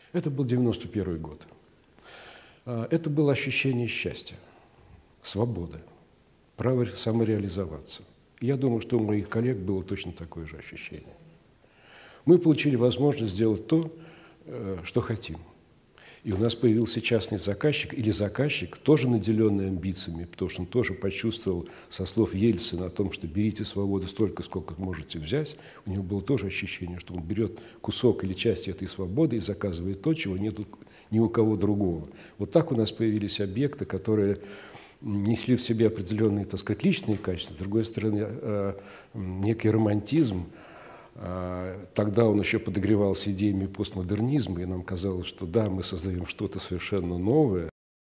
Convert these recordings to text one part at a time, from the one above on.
Это был 91 год. Это было ощущение счастья, свободы, право самореализоваться. Я думаю, что у моих коллег было точно такое же ощущение. Мы получили возможность сделать то, что хотим. И у нас появился частный заказчик или заказчик, тоже наделенный амбициями, потому что он тоже почувствовал со слов Ельцина о том, что берите свободы столько, сколько можете взять. У него было тоже ощущение, что он берет кусок или часть этой свободы и заказывает то, чего нет ни у кого другого. Вот так у нас появились объекты, которые несли в себе определенные, так сказать, личные качества, с другой стороны, некий романтизм. Тогда он еще подогревался идеями постмодернизма, и нам казалось, что да, мы создаем что-то совершенно новое.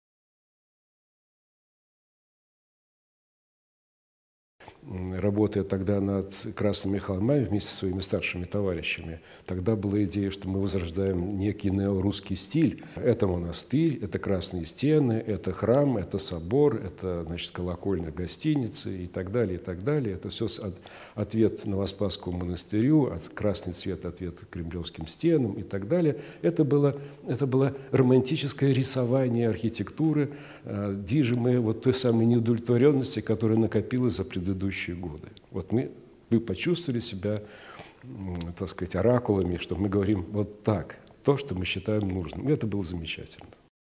Работая тогда над «Красными холмами» вместе со своими старшими товарищами, тогда была идея, что мы возрождаем некий неорусский стиль. Это монастырь, это красные стены, это храм, это собор, это, значит, колокольня гостиницы и так далее, и так далее. Это все ответ Новоспасскому монастырю, красный цвет ответ кремлевским стенам и так далее. Это было романтическое рисование архитектуры, движимое вот той самой неудовлетворенности, которая накопилась за предыдущие годы. Вот вы почувствовали себя, так сказать, оракулами, что мы говорим вот так, то, что мы считаем нужным. И это было замечательно.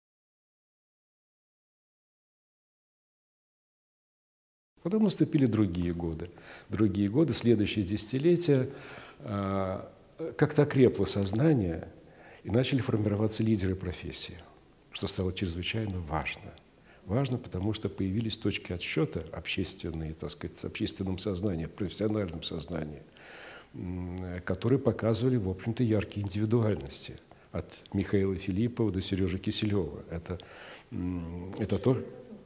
Потом наступили другие годы. Другие годы, следующие десятилетия, как-то окрепло сознание, и начали формироваться лидеры профессии, что стало чрезвычайно важно. Важно, потому что появились точки отсчета общественные, так сказать, в общественном сознании, в профессиональном сознании, которые показывали, в общем-то, яркие индивидуальности. От Михаила Филиппова до Сережи Киселева. Это то...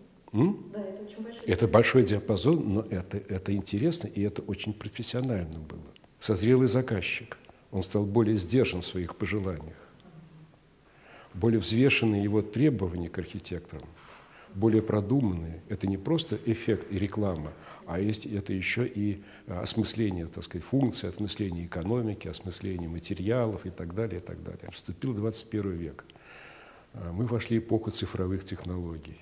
Это большой диапазон, но это интересно, и это очень профессионально было. Созрелый заказчик. Он стал более сдержан в своих пожеланиях, более взвешенные его требования к архитекторам, более продуманные. Это не просто эффект и реклама, а это еще и осмысление, так сказать, функций, осмысление экономики, осмысление материалов и так далее, и так далее. Вступил 21 век. Мы вошли в эпоху цифровых технологий.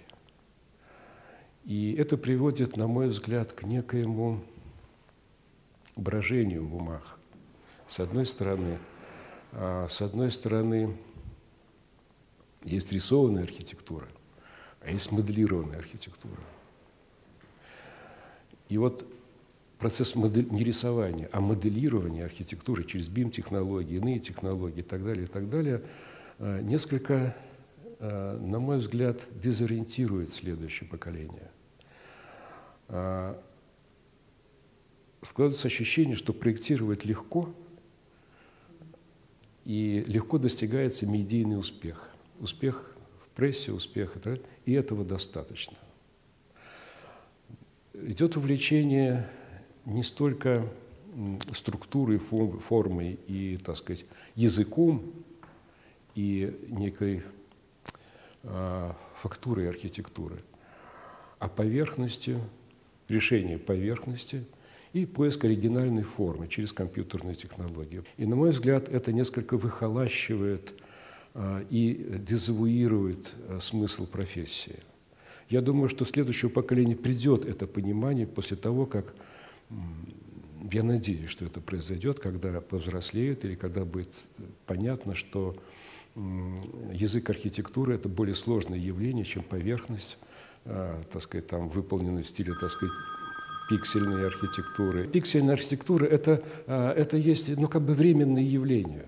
И это приводит, на мой взгляд, к некоему брожению в умах. С одной стороны, есть рисованная архитектура, а есть моделированная архитектура. И вот процесс не рисования, а моделирования архитектуры через BIM-технологии, иные технологии и так далее, несколько, на мой взгляд, дезориентирует следующее поколение. Складывается ощущение, что проектировать легко, и легко достигается медийный успех. Успех в прессе, успех, и этого достаточно. Идет увлечение не столько структурой, формой и, так сказать, языком и некой фактурой архитектуры, а поверхностью, решение поверхности и поиск оригинальной формы через компьютерную технологию. И, на мой взгляд, это несколько выхолащивает и дезавуирует смысл профессии. Я думаю, что следующее поколение придет это понимание после того, как, я надеюсь, что это произойдет, когда повзрослеют или когда будет понятно, что язык архитектуры – это более сложное явление, чем поверхность, так сказать, там, выполненная в стиле, так сказать, пиксельной архитектуры. Пиксельная архитектура – это есть, ну, как бы временное явление,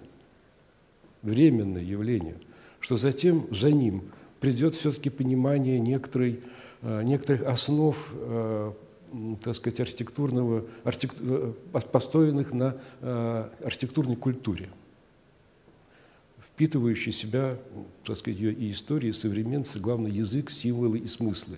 что затем за ним придет все-таки понимание некоторых основ, так сказать, построенных на архитектурной культуре, впитывающей в себя, так сказать, ее и истории, и современности, главный язык, символы и смыслы.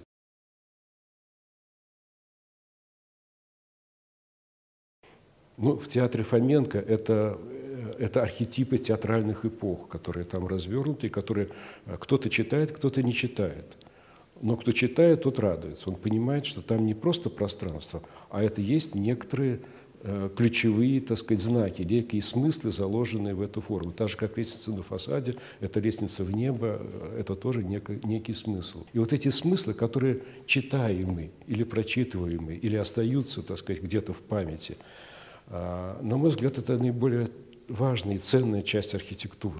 Ну, в театре Фоменко это архетипы театральных эпох, которые там развернуты, которые кто-то читает, кто-то не читает. Но кто читает, тот радуется. Он понимает, что там не просто пространство, а это есть некоторые ключевые, так сказать, знаки, некие смыслы, заложенные в эту форму. Так же, как лестница на фасаде, это лестница в небо, это тоже некий смысл. И вот эти смыслы, которые читаемы или прочитываемы, или остаются, так сказать, где-то в памяти, на мой взгляд, это наиболее важная и ценная часть архитектуры.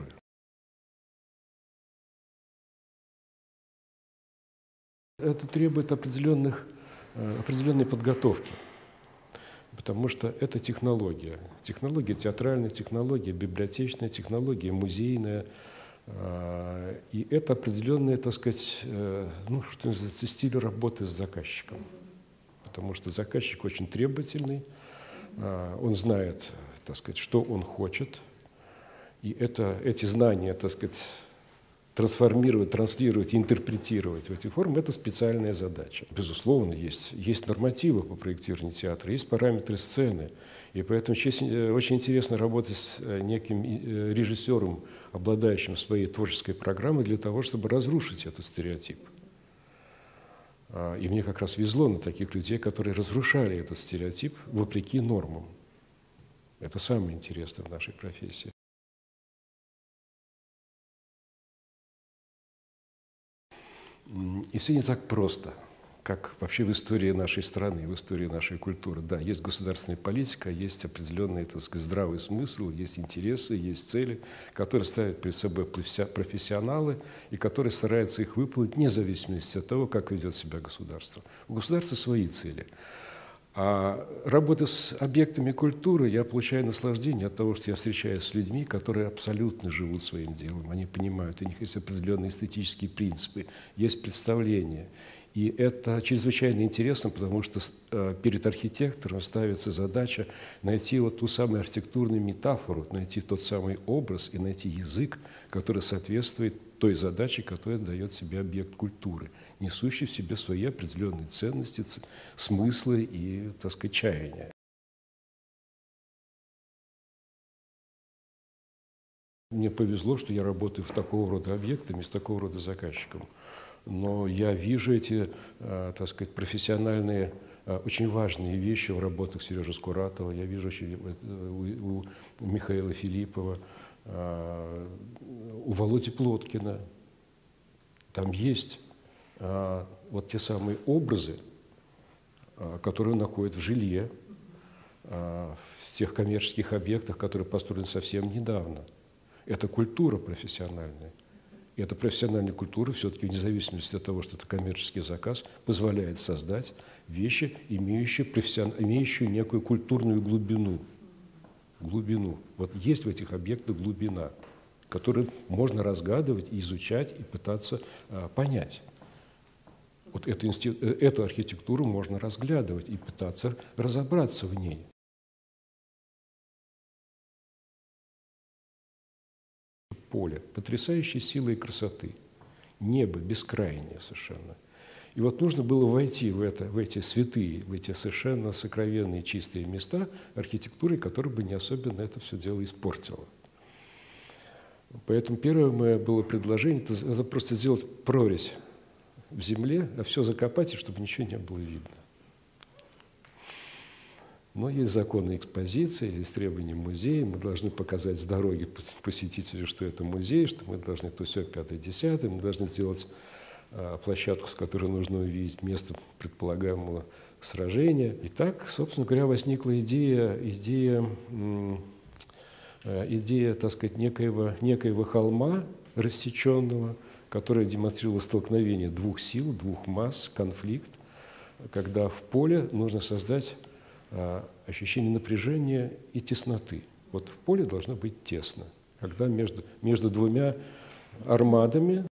Это требует определенной подготовки. Потому что это технология. Технология театральная, технология библиотечная, технология музейная. И это определенный, так сказать, ну, что называется, стиль работы с заказчиком. Потому что заказчик очень требовательный, он знает, так сказать, что он хочет. И эти знания, так сказать, трансформировать, транслировать, интерпретировать в эти формы – это специальная задача. Безусловно, есть нормативы по проектированию театра, есть параметры сцены. И поэтому очень интересно работать с неким режиссером, обладающим своей творческой программой, для того, чтобы разрушить этот стереотип. И мне как раз везло на таких людей, которые разрушали этот стереотип вопреки нормам. Это самое интересное в нашей профессии. И все не так просто, как вообще в истории нашей страны, в истории нашей культуры. Да, есть государственная политика, есть определенный, так сказать, здравый смысл, есть интересы, есть цели, которые ставят перед собой профессионалы и которые стараются их выполнить вне зависимости от того, как ведет себя государство. У государства свои цели. А работа с объектами культуры, я получаю наслаждение от того, что я встречаюсь с людьми, которые абсолютно живут своим делом. Они понимают, у них есть определенные эстетические принципы, есть представления. И это чрезвычайно интересно, потому что перед архитектором ставится задача найти вот ту самую архитектурную метафору, найти тот самый образ и найти язык, который соответствует той задаче, которую дает себе объект культуры, несущий в себе свои определенные ценности, смыслы и, так сказать, чаяния. Мне повезло, что я работаю в такого рода объектами, с такого рода заказчиком. Но я вижу эти, так сказать, профессиональные, очень важные вещи в работах Сережи Скуратова, я вижу у Михаила Филиппова, у Володи Плоткина. Там есть вот те самые образы, которые он находит в жилье, в тех коммерческих объектах, которые построены совсем недавно. Это культура профессиональная. И эта профессиональная культура все-таки, вне зависимости от того, что это коммерческий заказ, позволяет создать вещи, имеющие некую культурную глубину. Вот есть в этих объектах глубина, которую можно разгадывать, изучать и пытаться понять. Вот эту архитектуру можно разглядывать и пытаться разобраться в ней. Поле потрясающей силы и красоты, небо бескрайнее совершенно. И вот нужно было войти в эти святые, в эти совершенно сокровенные чистые места архитектурой, которая бы не особенно это все дело испортила. Поэтому первое мое было предложение – это просто сделать прорезь в земле, а все закопать, и чтобы ничего не было видно. Но есть законы экспозиции, есть требования музея, мы должны показать с дороги посетителю, что это музей, что мы должны то все, 5-10, мы должны сделать площадку, с которой нужно увидеть место предполагаемого сражения. И так, собственно говоря, возникла идея, так сказать, некоего холма рассеченного, который демонстрировал столкновение двух сил, двух масс, конфликт, когда в поле нужно создать ощущение напряжения и тесноты. Вот в поле должно быть тесно, когда между двумя армадами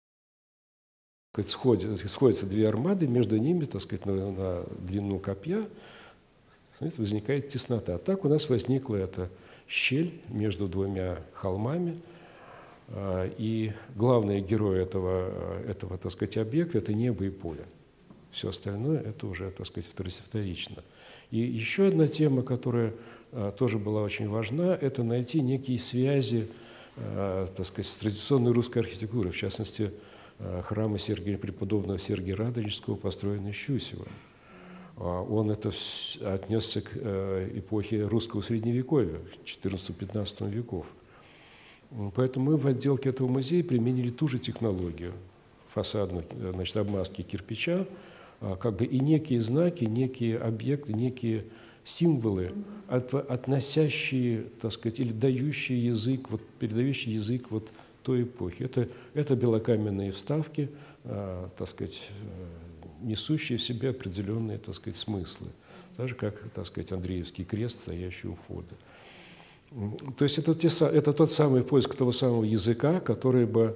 сходятся две армады, между ними, так сказать, на длину копья, знаете, возникает теснота. А так у нас возникла эта щель между двумя холмами, и главный герой этого, так сказать, объекта – это небо и поле. Все остальное – это уже, так сказать, вторично. И еще одна тема, которая тоже была очень важна, это найти некие связи, так сказать, с традиционной русской архитектурой, в частности, храма преподобного Сергия Радонежского, построенный Щусевым. он отнесся к эпохе русского средневековья, XIV-XV веков. Поэтому мы в отделке этого музея применили ту же технологию фасадной, значит, обмазки кирпича, как бы и некие знаки, некие объекты, некие символы, относящие, так сказать, или дающие язык, вот, передающие язык вот той эпохи. Это белокаменные вставки, так сказать, несущие в себе определенные, так сказать, смыслы. Так же, как, так сказать, Андреевский крест, стоящий у входа. То есть это тот самый поиск того самого языка, который бы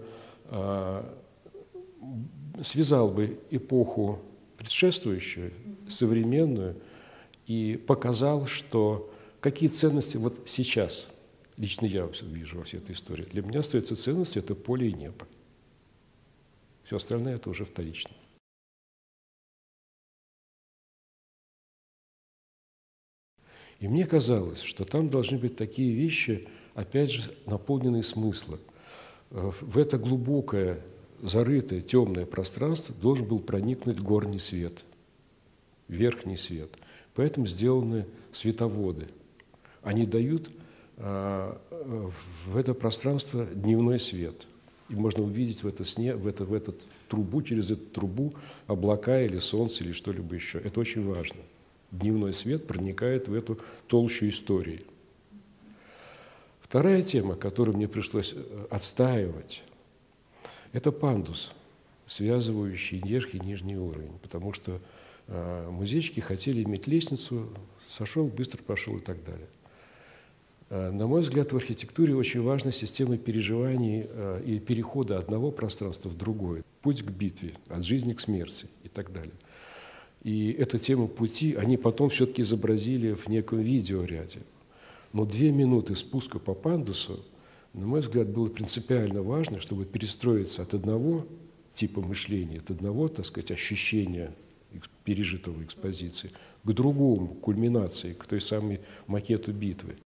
связал бы эпоху предшествующую, современную, и показал, что какие ценности вот сейчас, лично я вижу во всей этой истории, для меня остается ценностью – это поле и небо. Все остальное – это уже вторично. И мне казалось, что там должны быть такие вещи, опять же, наполненные смыслом. В это глубокое, зарытое, темное пространство должен был проникнуть горний свет, верхний свет. Поэтому сделаны световоды. Они дают в это пространство дневной свет. И можно увидеть в эту трубу, через эту трубу облака или солнце или что-либо еще. Это очень важно. Дневной свет проникает в эту толщу истории. Вторая тема, которую мне пришлось отстаивать, это пандус, связывающий верх и нижний уровень, потому что музейщики хотели иметь лестницу, сошел, быстро пошел и так далее. На мой взгляд, в архитектуре очень важна система переживаний и перехода одного пространства в другое, путь к битве, от жизни к смерти и так далее. И эту тему пути они потом все-таки изобразили в неком видеоряде. Но 2 минуты спуска по пандусу, на мой взгляд, было принципиально важно, чтобы перестроиться от одного типа мышления, от одного, так сказать, ощущения пережитого экспозиции, к другому, к кульминации, к той самой макету битвы.